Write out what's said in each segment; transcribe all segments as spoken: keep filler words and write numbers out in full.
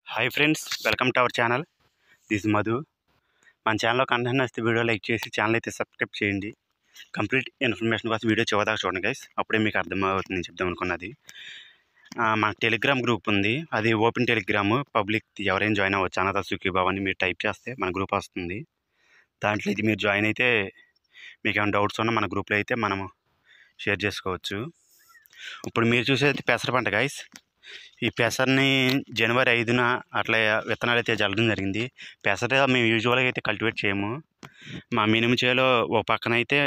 Hi friends, welcome to our channel. This Madhu. మన ఛానల్లో content నచ్చితే వీడియో లైక్ చేసి ఛానల్ అయితే సబ్స్క్రైబ్ చేయండి. కంప్లీట్ ఇన్ఫర్మేషన్ కోసం వీడియో చివరిదాకా చూడండి గైస్, అప్పుడే మీకు అర్థమవుతుంది నేను చెప్దాం అనుకున్నది. మన టెలిగ్రామ్ గ్రూప్ ఉంది, అది ఓపెన్ టెలిగ్రామ్, పబ్లిక్, ఎవరైనా జాయిన్ అవ్వచ్చు. అనాథ సుఖీభావ్ అని మీరు టైప్ చేస్తే మన గ్రూప్ వస్తుంది. దాంట్లో ఇది మీరు జాయిన్ అయితే మీకు ఏమైనా డౌట్స్ ఉన్నా మన గ్రూప్లో అయితే మనం షేర్ చేసుకోవచ్చు. ఇప్పుడు మీరు చూసేది పెసర పంట గైస్. ఈ పెసర్ని జనవరి ఐదున అట్లా విత్తనాలు అయితే జల్లడం జరిగింది. పెసర మేము యూజువల్గా అయితే కల్టివేట్ చేయము. మా మినిమం చేలో ఒక పక్కన అయితే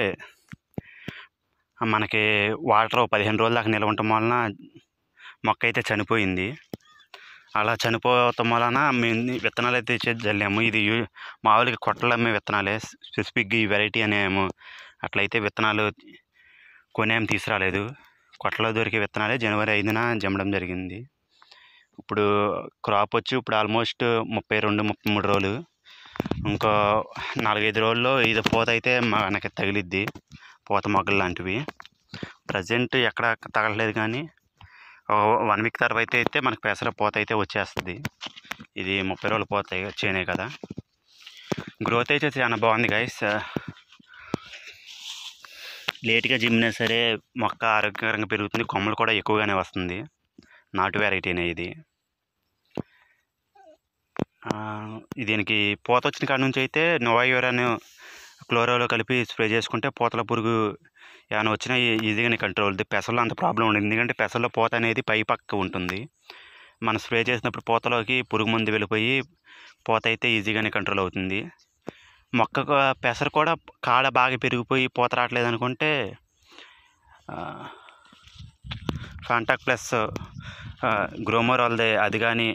మనకి వాటర్ పదిహేను రోజుల దాకా నిల్వ ఉండటం వలన మొక్క అయితే చనిపోయింది. అలా చనిపోవటం వలన మేము విత్తనాలు అయితే జల్లాము. ఇది మామూలుగా కొట్టలు అమ్మే విత్తనాలే, స్పెసిఫిక్గా ఈ వెరైటీ అనేమో అట్లయితే విత్తనాలు కొనేం తీసుకురాలేదు. కొట్టలో దొరికే విత్తనాలే జనవరి ఐదున జమ్మడం జరిగింది. ఇప్పుడు క్రాప్ వచ్చి ఇప్పుడు ఆల్మోస్ట్ ముప్పై రెండు ముప్పై మూడు రోజులు, ఇంకో నాలుగైదు రోజుల్లో ఇది పూత అయితే మనకి తగిలిద్ది, పూత మొగ్గలు లాంటివి. ప్రజెంట్ ఎక్కడ తగలలేదు, కానీ వన్ వీక్ తర్వాత అయితే మనకు పెసర పూత అయితే వచ్చేస్తుంది. ఇది ముప్పై రోజులు పూత చేనే కదా. గ్రోత్ అయితే చాలా బాగుంది గైస్. లేట్గా జిమ్మినా సరే మొక్క ఆరోగ్యకరంగా పెరుగుతుంది, కొమ్మలు కూడా ఎక్కువగానే వస్తుంది. నాటు వెరైటీనే ఇది. దీనికి పూత వచ్చిన కాడ నుంచి అయితే నోవాయూరాను క్లోరోలో కలిపి స్ప్రే చేసుకుంటే పూతల పురుగు ఏమైనా వచ్చినా ఈజీగానే కంట్రోల్ అవుతుంది. పెసల్లో అంత ప్రాబ్లం ఉండదు, ఎందుకంటే పెసల్లో పూత అనేది పై పక్క ఉంటుంది. మనం స్ప్రే చేసినప్పుడు పూతలోకి పురుగు మందు వెళ్ళిపోయి పూత అయితే ఈజీగానే కంట్రోల్ అవుతుంది. మొక్కకు పెసర కూడా కాడ బాగా పెరిగిపోయి పూత రావట్లేదు అనుకుంటే ఫాంటాక్ ప్లస్ గ్రోమోర్ వాళ్ళది అది కానీ,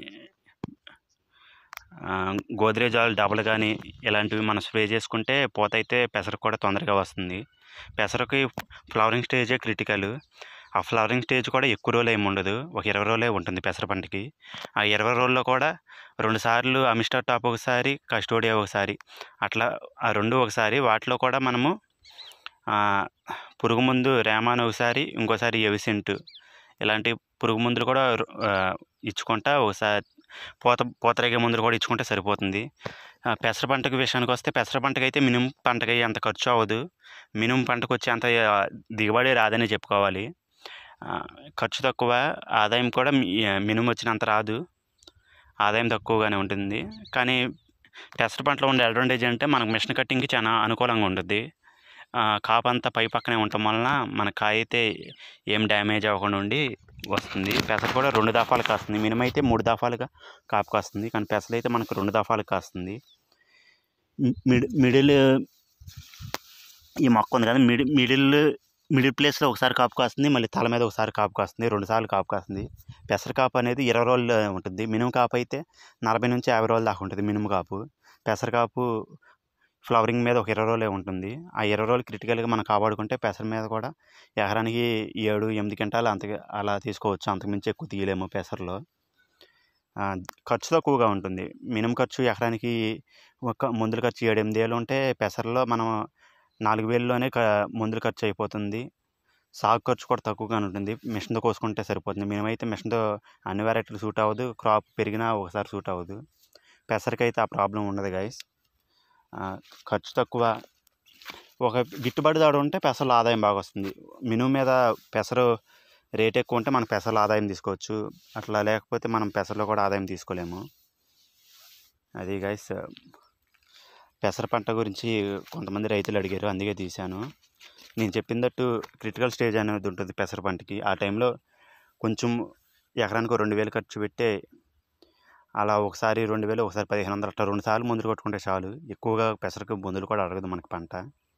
గోద్రేజ్ ఆల్ డబల్ కానీ ఇలాంటివి మనం స్ప్రే చేసుకుంటే పూత అయితే పెసర కూడా తొందరగా వస్తుంది. పెసరకి ఫ్లవరింగ్ స్టేజే క్రిటికల్. ఆ ఫ్లవరింగ్ స్టేజ్ కూడా ఎక్కువ రోజులు ఏమి ఉండదు, ఒక ఇరవై రోజులే ఉంటుంది పెసర పంటకి. ఆ ఇరవై రోజుల్లో కూడా రెండు సార్లు అమిస్టర్ టాప్ ఒకసారి, కస్టోడియా ఒకసారి, అట్లా ఆ రెండు ఒకసారి. వాటిలో కూడా మనము పురుగు మందు రేమాన్ ఒకసారి, ఇంకోసారి ఎవిసెంట్, ఇలాంటి పురుగు మందులు కూడా ఇచ్చుకుంటా ఒకసారి పూత పూతరేగే మందులు కూడా ఇచ్చుకుంటే సరిపోతుంది. పెసర పంటకు విషయానికి వస్తే పెసర పంటకు అయితే మినిమం పంటకి అంత ఖర్చు అవ్వదు. మినిమం పంటకు వచ్చి అంత దిగుబడి రాదని చెప్పుకోవాలి. ఖర్చు తక్కువ, ఆదాయం కూడా మినిమం వచ్చినంత రాదు, ఆదాయం తక్కువగానే ఉంటుంది. కానీ పెసర పంటలో ఉండే అడ్వాంటేజ్ అంటే మనకు మిషన్ కట్టింగ్కి చాలా అనుకూలంగా ఉంటుంది. కాపు అంతా పై పక్కనే ఉండటం వలన మన కాయ అయితే ఏం డ్యామేజ్ అవ్వకుండా ఉండి వస్తుంది. పెసర కూడా రెండు దఫాలు కాస్తుంది, మినిమం అయితే మూడు దఫాలుగా కాపు కాస్తుంది, కానీ పెసలు అయితే మనకు రెండు దఫాలు కాస్తుంది. మిడి మిడిల్ ఈ మొక్క ఉంది కదా, మిడి మిడిల్ మిడిల్ ప్లేస్లో ఒకసారి కాపు కాస్తుంది, మళ్ళీ తల మీద ఒకసారి కాపు కాస్తుంది, రెండు సార్లు కాపు కాస్తుంది. పెసర కాపు అనేది ఇరవై రోజులు ఉంటుంది. మినిమం కాపు అయితే నలభై నుంచి యాభై రోజుల దాకా ఉంటుంది మినిమం కాపు. పెసర కాపు ఫ్లవరింగ్ మీద ఒక ఇరవై రోజులే ఉంటుంది. ఆ ఇరవై రోజులు క్రిటికల్గా మనం కాపాడుకుంటే పెసర మీద కూడా ఎకరానికి ఏడు ఎనిమిది క్వింటాలు అంత అలా తీసుకోవచ్చు, అంతకుమించి ఎక్కువ తీయలేము పెసరలో. ఖర్చు తక్కువగా ఉంటుంది. మినిమం ఖర్చు ఎకరానికి ఒక మందుల ఖర్చు ఏడు ఎనిమిది వేలు ఉంటే పెసరలో మనం నాలుగు వేలలోనే మందుల ఖర్చు అయిపోతుంది. సాగు ఖర్చు కూడా తక్కువగానే ఉంటుంది. మిషన్తో కోసుకుంటే సరిపోతుంది. మినిమం అయితే మిషన్తో అన్ని వెరైటీలు సూట్ అవ్వదు, క్రాప్ పెరిగినా ఒకసారి సూట్ అవ్వదు. పెసరకి అయితే ఆ ప్రాబ్లం ఉండదు గైస్. ఖర్చు తక్కువ, ఒక గిట్టుబాటు ధర ఉంటే పెసరలో ఆదాయం బాగా వస్తుంది. మినుము మీద పెసరు రేట్ ఎక్కువ ఉంటే మనం పెసరలో ఆదాయం తీసుకోవచ్చు, అట్లా లేకపోతే మనం పెసరలో కూడా ఆదాయం తీసుకోలేము. అది గైస్, పెసర పంట గురించి కొంతమంది రైతులు అడిగారు, అందుకే తీశాను. నేను చెప్పిందట్టు క్రిటికల్ స్టేజ్ అనేది ఉంటుంది పెసర పంటకి. ఆ టైంలో కొంచెం ఎకరానికి రెండు వేలు ఖర్చు పెట్టే, అలా ఒకసారి రెండు వేలు ఒకసారి పదిహేను వందలు అట్లా రెండు సార్లు మందులు కొట్టుకుంటే చాలు. ఎక్కువగా పెసరకు మందులు కూడా అడగదు మనకి పంట.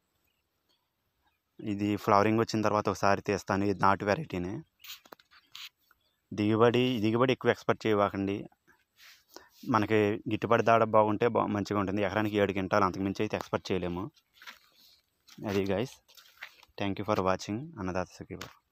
ఇది ఫ్లవరింగ్ వచ్చిన తర్వాత ఒకసారి తీస్తాను. ఇది నాటు వెరైటీనే. దిగుబడి దిగుబడి ఎక్కువ ఎక్స్పెక్ట్ చేయవాకండి. మనకి గిట్టుబడి దాడ బాగుంటే బా మంచిగా ఉంటుంది. ఎకరానికి ఏడు క్వింటాలు అంతకుమించి అయితే ఎక్స్పెక్ట్ చేయలేము. అది guys, thank you for watching Annadata సుఖీభావ్.